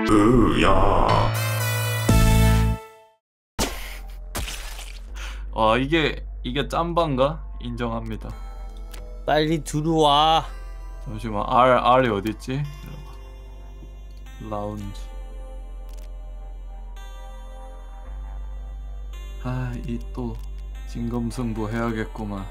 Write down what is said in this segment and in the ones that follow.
으야. 아 이게 짬반가? 인정합니다. 빨리 들어와. 잠시만 R이 어딨지? 라운지. 이 또 진검승부 해야겠구만.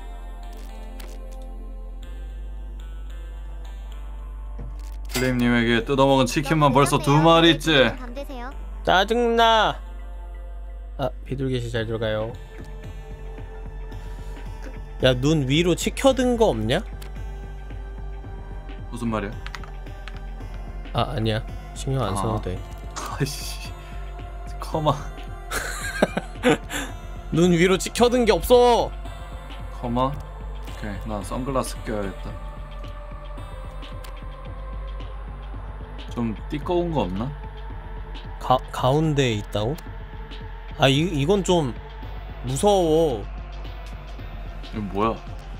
플레임님에게 뜯어먹은 치킨만 벌써 2마리째. 짜증나. 비둘기씨 잘 들어가요. 야, 눈 위로 치켜든 거 없냐? 무슨 말이야? 아니야. 신경 안 써도 돼. 아이씨. 커마. 눈 위로 치켜든 게 없어. 커마? 오케이, 난 선글라스 껴야겠다. 좀 띠꺼운 거 없나? 가운데에 있다고? 이건 좀 무서워. 이건 뭐야?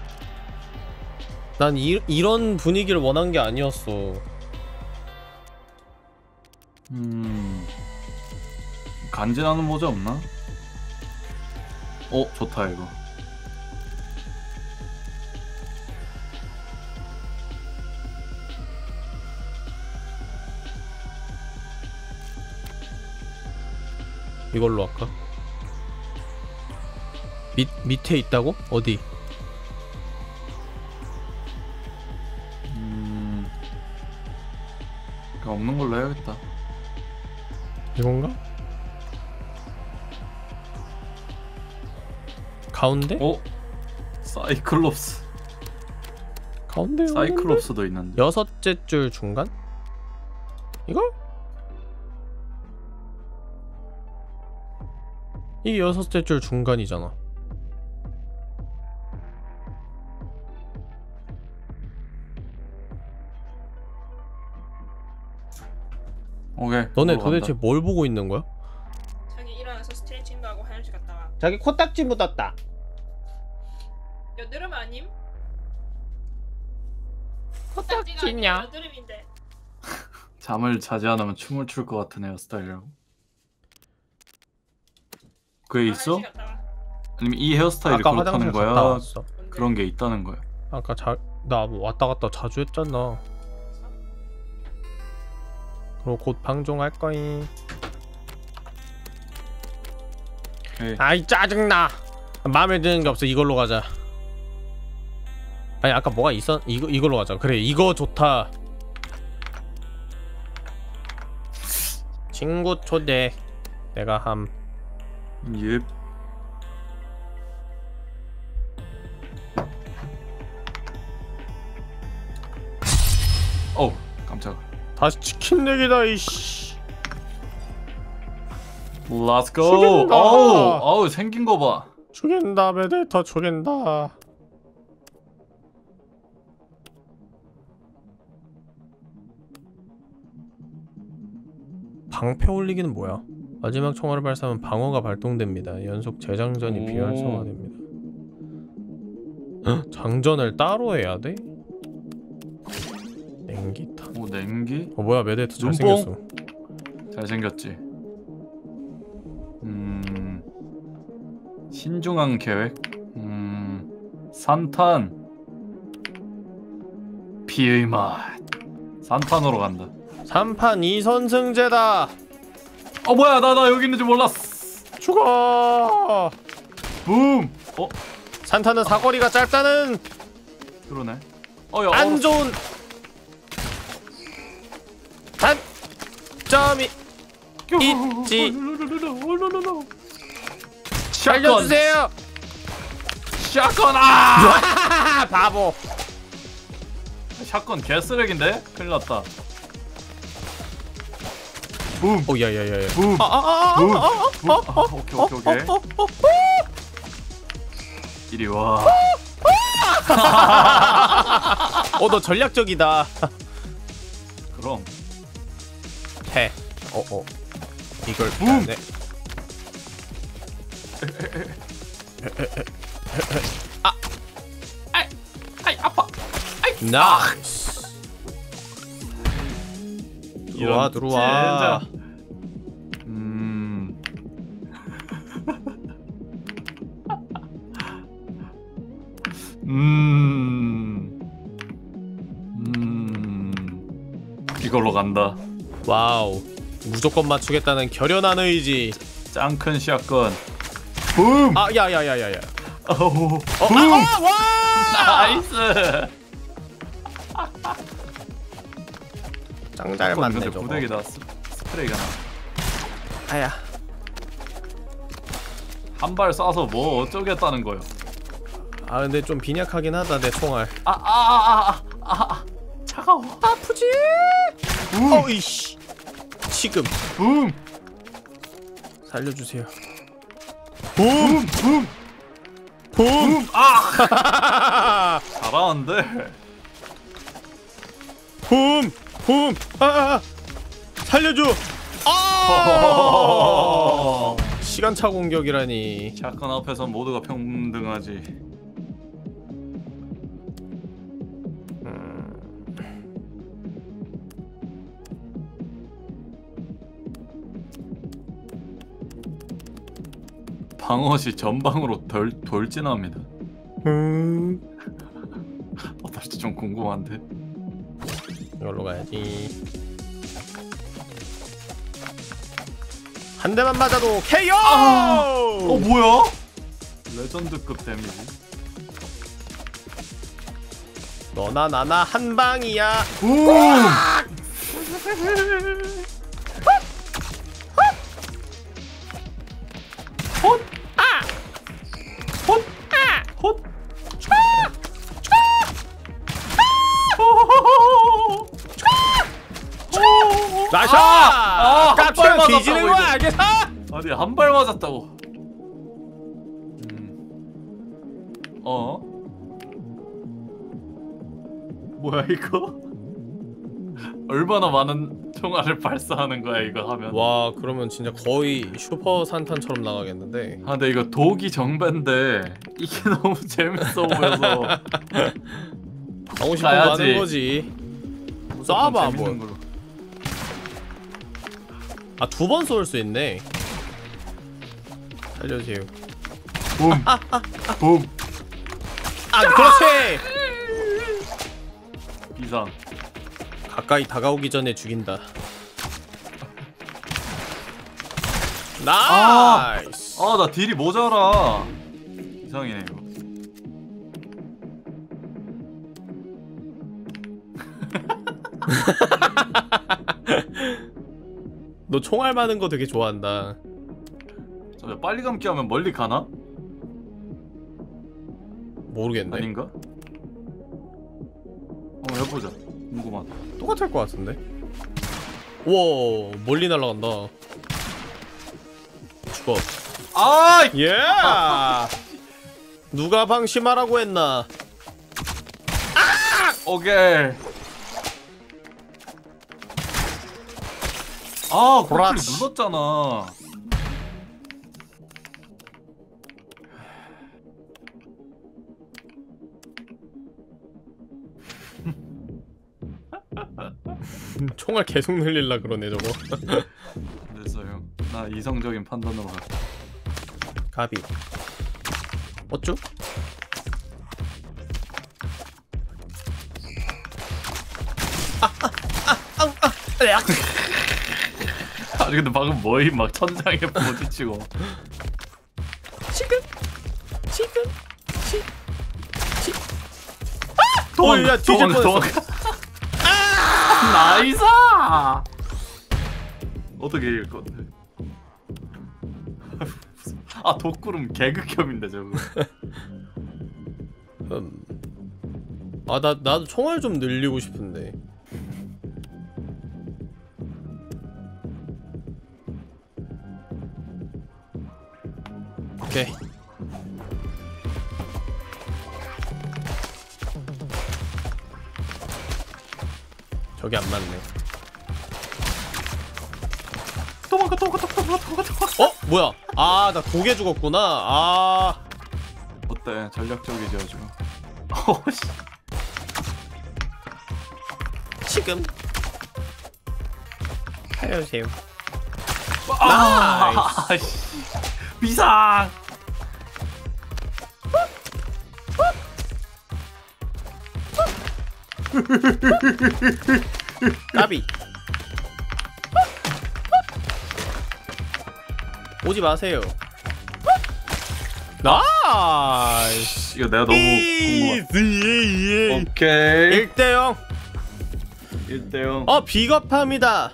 난 이런 분위기를 원한 게 아니었어. 간지나는 모자 없나? 좋다 이거. 이걸로 할까? 밑에 있다고? 어디? 없는 걸로 해야겠다. 이건가? 가운데? 사이클롭스. 가운데 사이클롭스도 있는데. 6째 줄 중간? 이걸? 이 6째 줄 중간이잖아. 오케이. 너네 도대체 간다. 뭘 보고 있는 거야? 자기 일어나서 스트레칭도 하고 화장실 갔다 와. 자기 코딱지 묻었다. 여드름 아님? 코딱지냐? 여드름인데. 잠을 자지 않으면 춤을 출 것 같은 헤어스타일이라고. 그게 있어? 아니면 이 헤어스타일이 그렇다는 거야? 그런 게 있다는 거야. 아까 나 왔다 갔다 자주 했잖아. 그리고 곧 방종할 거임. 아이 짜증나. 마음에 드는 게 없어. 이걸로 가자. 아니 아까 뭐가 있어? 이걸로 가자. 그래 이거 좋다. 친구 초대. 내가 함. 예. 깜짝아. 다시 치킨 내기다 이씨. Let's go. 어우 생긴 거 봐. 죽인다 메데터 죽인다. 방패 올리기는 뭐야? 마지막 총알을 발사하면 방어가 발동됩니다. 연속 재장전이 비활성화됩니다. 장전을 따로 해야 돼? 냉기탄. 냉기? 뭐야 메데터 잘생겼어. 잘생겼지. 신중한 계획. 산탄. 피의 맛. 산탄으로 간다. 3판 2선승제다. 뭐야 나 여기 있는지 몰랐어. 죽어. 붐. 산타는 사거리가 짧다는. 그러네. 안 좋은 단점이 있지. 살려주세요. 샷건. 바보. 샷건 개쓰레기인데? 큰일났다. 붐. 야야야야. 붐. 오케이. 이리 와. 너 전략적이다. 그럼 해. 이걸 붐. 네. 아파. 나이스. 들어와 들어와. 이걸로 간다. 와우. 무조건 맞추겠다는 결연한 의지. 짱큰 샷건. 붐! 아, 야야야야야. 어우. 와! 나이스. 짱잘 맞네 근데 저거. 부대기다. 스프레이가 나. 아야. 한 발 쏴서 뭐 어쩌겠다는 거요. 아 근데 좀 빈약하긴 하다 내 총알. 차가워. 아프지? 어이씨. 지금. 붐! 살려주세요. 붐! 붐! 붐! 아! 잘하는데. 붐! 붐! 살려줘! 아! 시간차 공격이라니. 샷건 앞에서 모두가 평등하지. 방어시 전방으로 돌진합니다. 어떨지 좀 궁금한데. 이걸로 가야지. 한 대만 맞아도 KO! 뭐야? 레전드급 데미지. 너나 나나 한 방이야. 나샤! 깝치면 뒤지는 거야, 알겠어? 아니 한 발 맞았다고. 뭐야 이거? 얼마나 많은 총알을 발사하는 거야 이거 하면. 와 그러면 진짜 거의 슈퍼 산탄처럼 나가겠는데. 아 근데 이거 독이 정배인데 이게 너무 재밌어 보여서 하고 싶은 거 하는 거지. 쏴봐 뭐. 아 두 번 쏠 수 있네. 살려주세요. 붐! 붐! 아 그렇지! 이상. 가까이 다가오기 전에 죽인다. 나이스! 나 딜이 모자라. 이상이네 이거. 너 총알 많은 거 되게 좋아한다. 저 빨리 감기 하면 멀리 가나? 모르겠네. 아닌가? 해보자. 궁금하다. 똑같을 것 같은데? 우와 멀리 날아간다. 죽어. 예! 누가 방심하라고 했나? 오케이. 고라치 눌렀잖아. 총알 계속 늘릴라 그러네 저거. 됐어요. 나 이성적인 판단으로 가. 가비. 어쭈? 아니 근데 방금 뭐이 막 천장에 부딪히고. 지금. 야 뒤질 뻔했어. 나이스! 어떻게 이길 건데? 독구름 개극혐인데 저거. 나도 총알 좀 늘리고 싶은데. 오케이. 저기 안 맞네. 도망가. 뭐야? 나 독에 죽었구나. 어때? 전략적이지 아주. 지금. 살려주세요. 나이스. 비상. 까비. 오지 마세요. 나이스. 이거 내가 너무 궁금해. 오케이. 1대0. 1대0. 비겁합니다.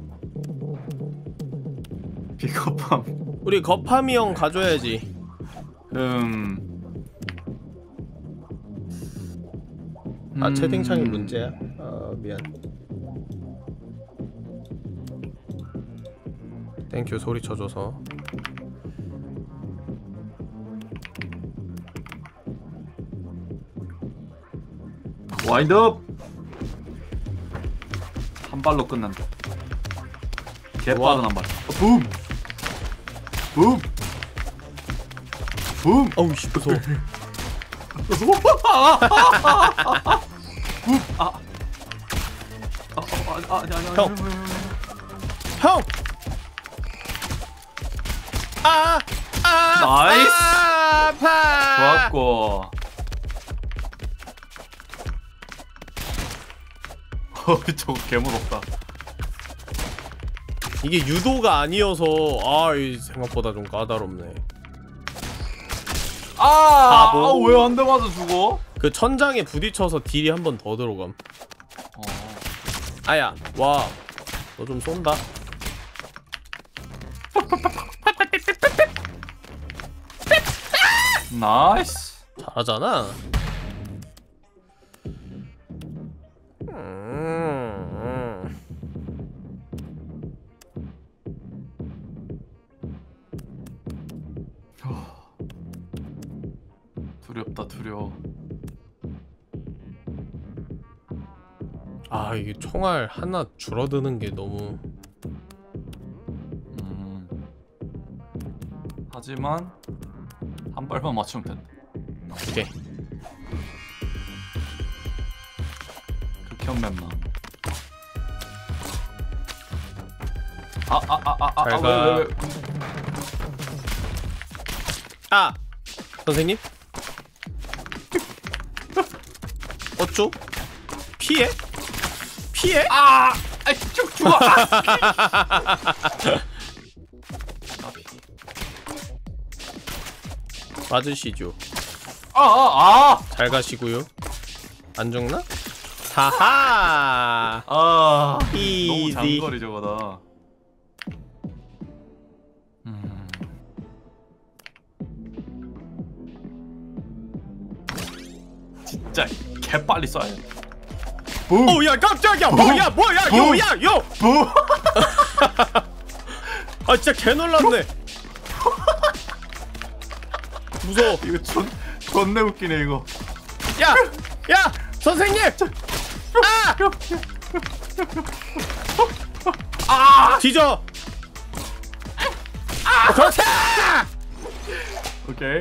비겁함. 우리 거파미 형 가져야지. 채팅창이 문제야. 미안. 땡큐 소리 쳐줘서. 와인드업. 한 발로 끝난다. 개빠른 한 발. 붐. 붐. 붐. 어우 씨 무서워. 형. 형. 나이스. 아파. 좋았고. 저거 개무섭다. 이게 유도가 아니어서 생각보다 좀 까다롭네. 왜 한 대 맞아 죽어? 그 천장에 부딪혀서 딜이 한 번 더 들어감. 아야, 와, 너 좀 쏜다. 나이스. 잘하잖아. 두렵다 두려워. 이게 총알 하나 줄어드는 게 너무. 하지만 한 발만 맞추면 된다. 오케이. 극혐 맵나. 왜. 선생님? 어쭈? 피해? 쭉 죽어. 맞으시죠. 잘 가시고요. 안 죽나? 하하. 너무 이지. 장거리 저거다. 진짜 개 빨리 쏴야 돼. 야 깜짝이야. 뭐야 요. 진짜 개 놀랐네. 무서워. 이거 존내 웃기네 이거. 야 선생님. 뒤져. 그렇지. 오케이.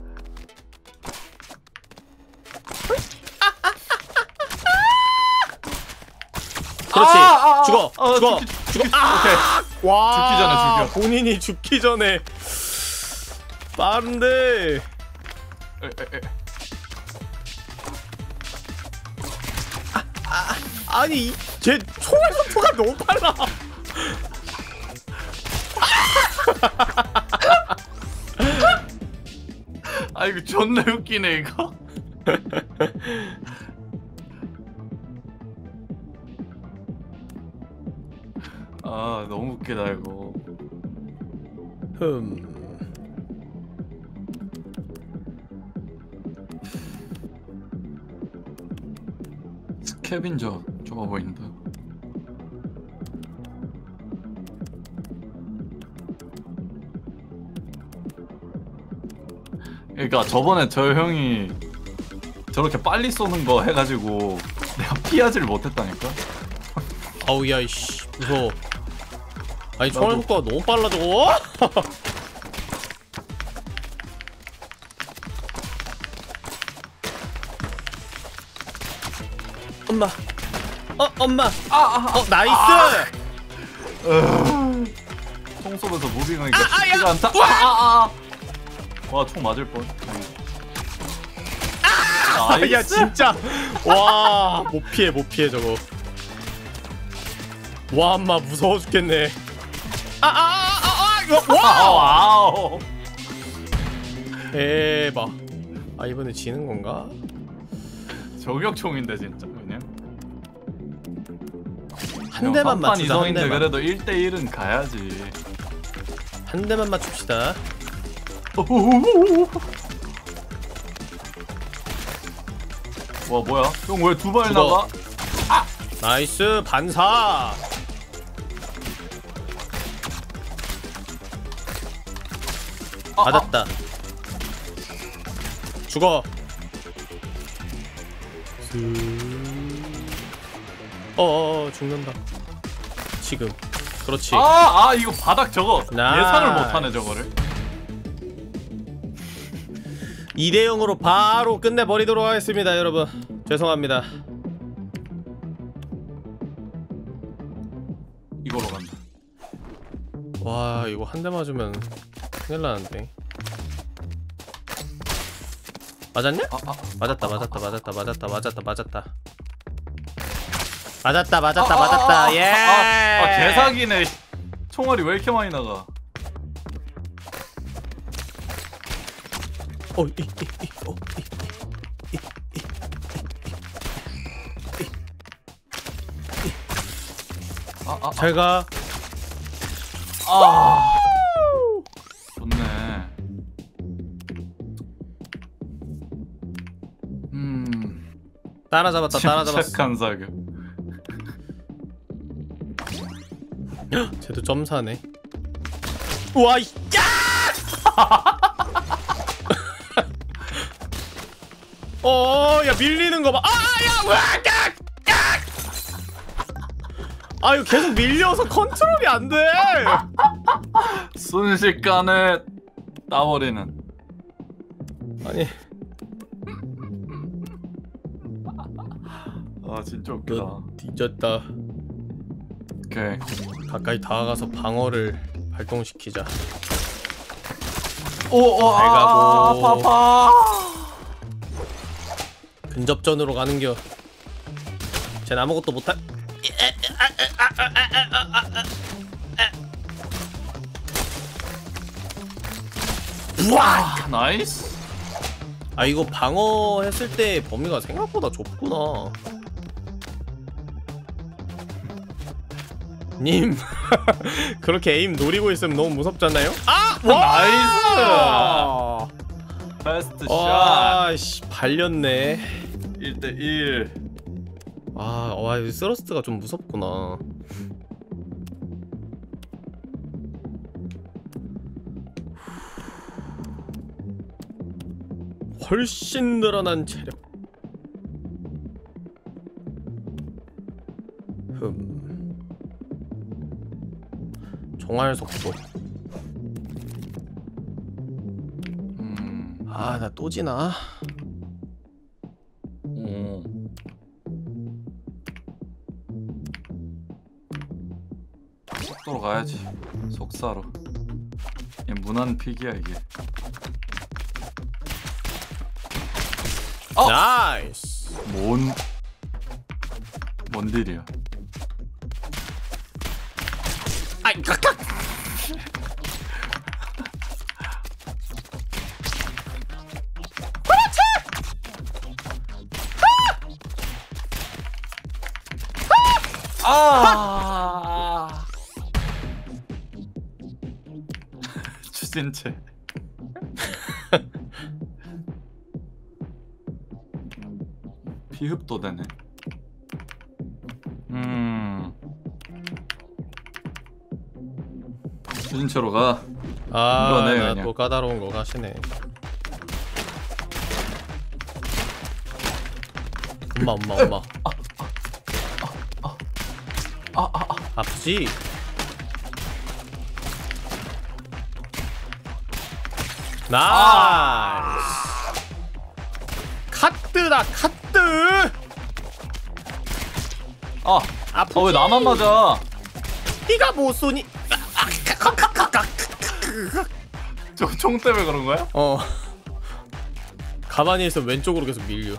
그렇지. 죽어. 오케이. 와. 죽기 전에 죽여. 본인이 죽기 전에. 빠른데. 아니 쟤 총알 속도가 너무 빨라. 이거 존나 웃기네 이거. 너무 웃기다 이거. 스캐빈저 좋아 보인다. 그러니까 저번에 저 형이 저렇게 빨리 쏘는 거 해가지고 내가 피하지를 못했다니까. 아우 야이씨 무서워. 아니 총알 속도가 너무 빨라 저거. 엄마. 엄마. 나이스. 총 쏘면서 무빙하니까 쉽지가 않다. 와총 맞을 뻔. 야 진짜 와 못 피해 저거. 와 엄마 무서워 죽겠네. 이거 와우. 대박. 아 이번에 지는 건가? 저격총인데 진짜 그냥. 한 대만 맞추자. 한 이성인데 대만. 그래도 1대1은 가야지. 한 대만 맞춥시다. 와 뭐야? 형 왜 두 발 죽어. 나가? 나이스 반사. 맞았다. 죽어. 죽는다. 지금. 그렇지. 이거 바닥 저거 예상을 못하네 저거를. 2대 0으로 바로 끝내버리도록 하겠습니다 여러분. 죄송합니다. 이걸로 간다. 와 이거 한 대 맞으면 큰일 나는데. 맞았냐? 맞았다. 예. 개사기네. 총알이 왜 이렇게 많이 나가? 잘가. 좋네. 따라잡았다. 침착한 사격. 쟤도 점사네. 우와 야! 야 밀리는 거 봐. 이거 계속 밀려서 컨트롤이 안 돼. 순식간에 따버리는. 아니. 진짜 웃기다. 너 뒤졌다. 오케이. 가까이 다가가서 방어를 발동시키자. 잘 가고. 파파. 근접전으로 가는겨. 쟨 아무것도 못할. 우와 나이스. 이거 방어했을 때 범위가 생각보다 좁구나. 님 그렇게 에임 노리고 있으면 너무 무섭잖아요? 나이스. 베스트 샷. 씨 발렸네. 1대1. 스러스트가 좀 무섭구나. 훨씬 늘어난 체력. 종알 속도. 나 또 지나? 속도로 가야지. 속사로. 얘 무난 픽이야 이게. 나이스. 뭔 딜이야? 각각. 추진체. 피흡도 되네. 추진체로 가. 이거네, 나 또 까다로운 거 가시네. 엄마. 아프지? 나이스. 카트다 카트. 왜 나만 맞아? 이가 못 쏘니? 저 총 때문에 그런 거야? 가만히 있어 왼쪽으로 계속 밀려.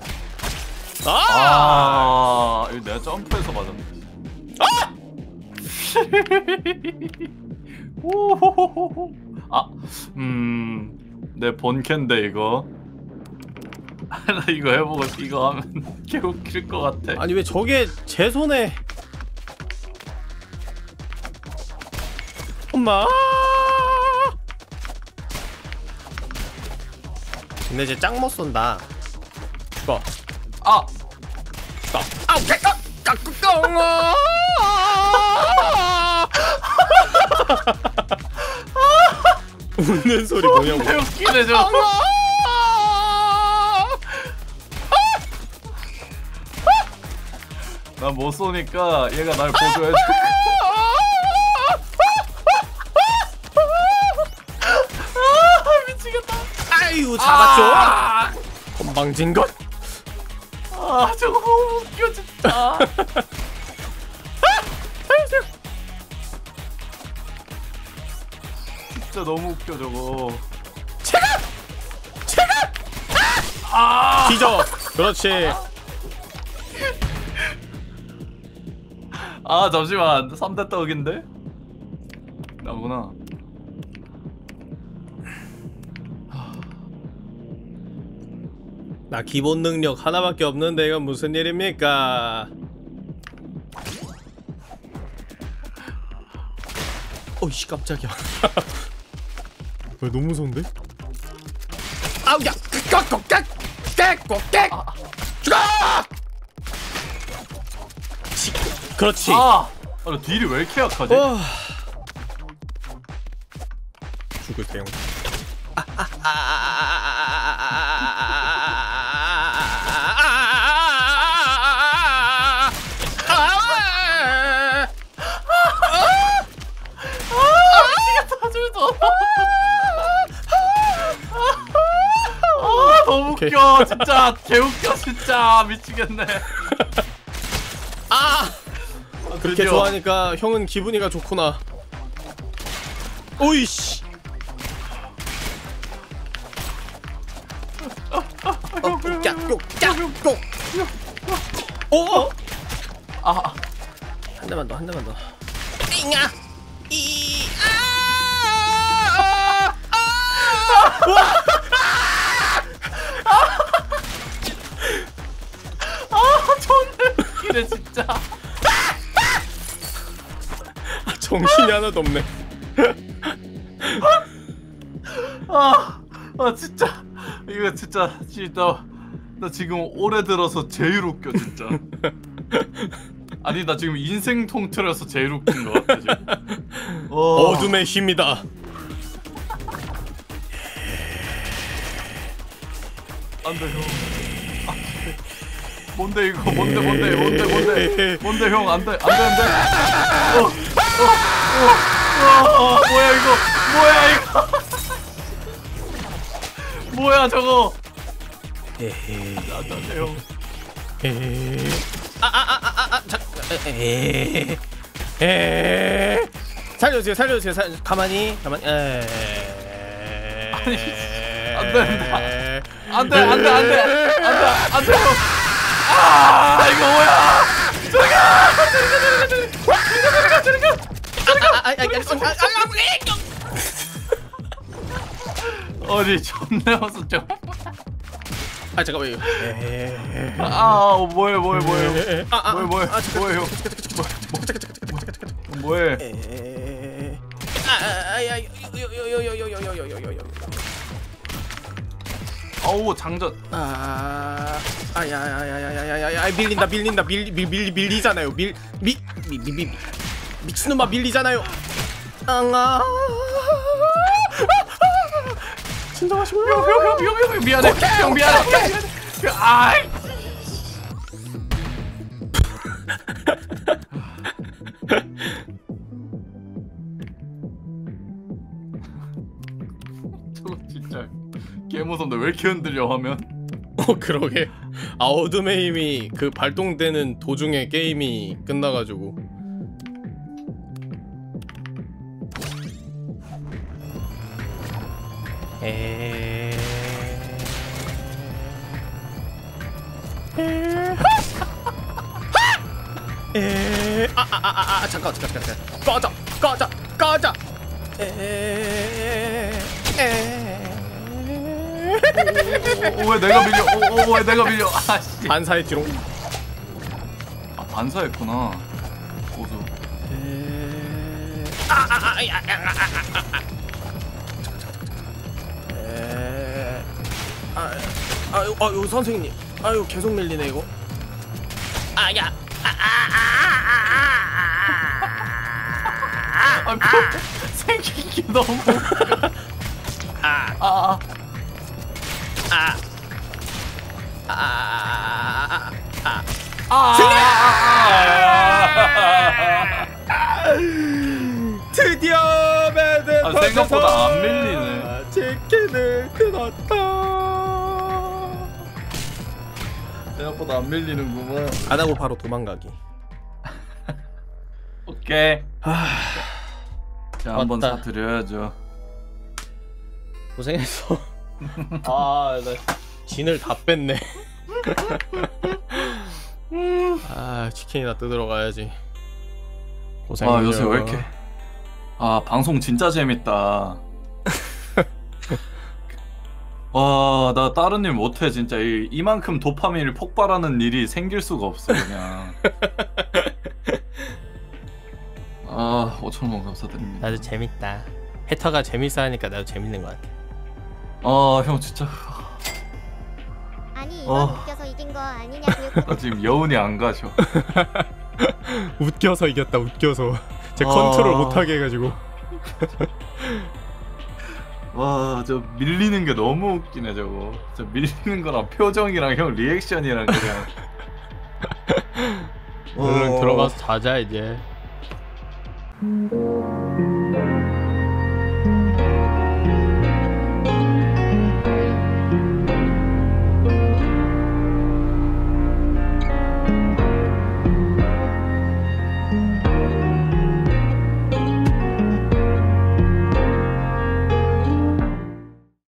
이거 내가 점프해서 맞았네. 오호호호호. 내 본캔데 이거. 나 이거 해보고 이거 하면 개웃길 것 같아. 아니 왜 저게 제 손에? 엄마. 근데 이제 짱 못 쏜다. 죽어. 죽어. 아우 까까까까까. 웃는 소리 뭐냐고. 웃기네 저. 나 못 쏘니까 얘가 날 보조해줘. 미치겠다. 아유 잡았죠. 건방진 것. 저거 너무 웃겨 진짜. 진짜 너무 웃겨 저거. 뒤져. 그렇지. 잠시만 3대 떡인데? 나구나. 나 기본 능력 하나밖에 없는데 이건 무슨 일입니까? 어이씨 깜짝이야. 왜 너무 무서운데? 아우야! 깍깍깍깍깍깍! 죽어! 그렇지. 나 딜이 왜 이렇게 약하지? 죽을게요. 너무 웃겨 진짜. 개웃겨 진짜. 미치겠네. 그렇게 좋아하니까 형은 기분이가 좋구나. 오이씨. 깍깍깍깍. 오. 한 대만 더, 한 대만 더. 잉아. 존나 웃기네 진짜. 정신이 하나도 없네. 진짜 이거 진짜 나 지금 올해 들어서 제일 웃겨 진짜. 아니 나 지금 인생 통틀어서 제일 웃긴 것 같아 지금. 어둠의 힘이다. 안돼 형. 뭔데 이거 뭔데 형 안돼. 뭐야 이거. 뭐야 저거. 안돼 형. 살려주세요. 가만히. 안돼 형. 이거 뭐야. 어디 존나 웃었죠. 잠깐만요. 뭐해 뭐해. 어우 장전. 밀리잖아요. 미친놈아 밀리잖아요. 진정하시고요. 형 미안해. 형 미안해. 아이. 저거 진짜 개무섭네. 왜 이렇게 흔들려 화면? 그러게. 어둠의 힘이 그 발동되는 도중에 게임이 끝나가지고 잠깐 꺼져. 왜 내가 밀려? 왜 내가 밀려? 아씨. 반사의 뒤로. 아 반사했구나. 고수. 아유 선생님. 아유 계속 밀리네 이거. 아야. 생긴 게 너무. 드디어 매드 생각보다 안 밀리네. 치킨을 끊었다. 생각보다 안 밀리는구만. 안 하고 바로 도망가기. 오케이. 자 한번 왔다. 사드려야죠. 고생했어. 나 진을 다 뺐네. 치킨이나 뜯으러 가야지. 고생했어. 요새 왜 이렇게 방송 진짜 재밌다. 나 다른 일 못해 진짜. 이만큼 도파민이 폭발하는 일이 생길 수가 없어 그냥. 5,000원 감사드립니다. 나도 재밌다. 해터가 재밌어 하니까 나도 재밌는 것 같아. 형 진짜. 아니 이건 웃겨서 이긴 거 아니냐고요. 나 지금 여운이 안 가셔. 웃겨서 이겼다. 웃겨서. 제 컨트롤 못하게 해가지고. 와, 저 밀리는 게 너무 웃기네 저거. 저 밀리는 거랑 표정이랑 형 리액션이랑 그냥. 얼른 들어가서 자자 이제.